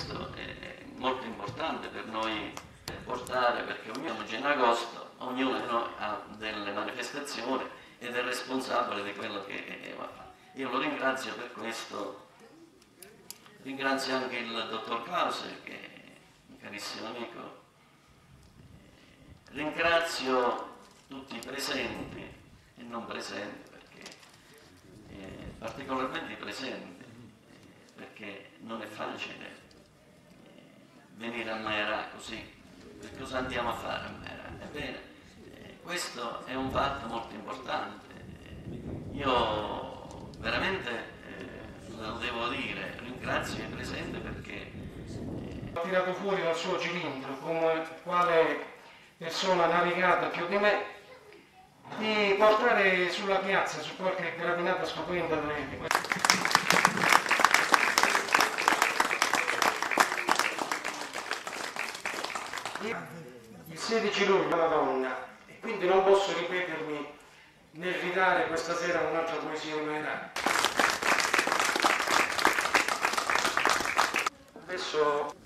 questo è molto importante per noi portare, perché ognuno in agosto, ognuno di noi ha delle manifestazioni ed è responsabile di quello che va a fare. Io lo ringrazio per questo, ringrazio anche il dottor Clauser, che è un carissimo amico, ringrazio tutti i presenti e non presenti, perché particolarmente i presenti, perché non è facile venire a Maerà così. Per cosa andiamo a fare a Maerà? Ebbene, questo è un fatto molto importante. Io veramente, lo devo dire, ringrazio i presenti perché ho tirato fuori dal suo cilindro, come quale persona navigata più di me, di portare sulla piazza, su qualche gradinata stupenda il 16 luglio una donna, e quindi non posso ripetermi nel ridare questa sera un'altra poesia di Maerà. Adesso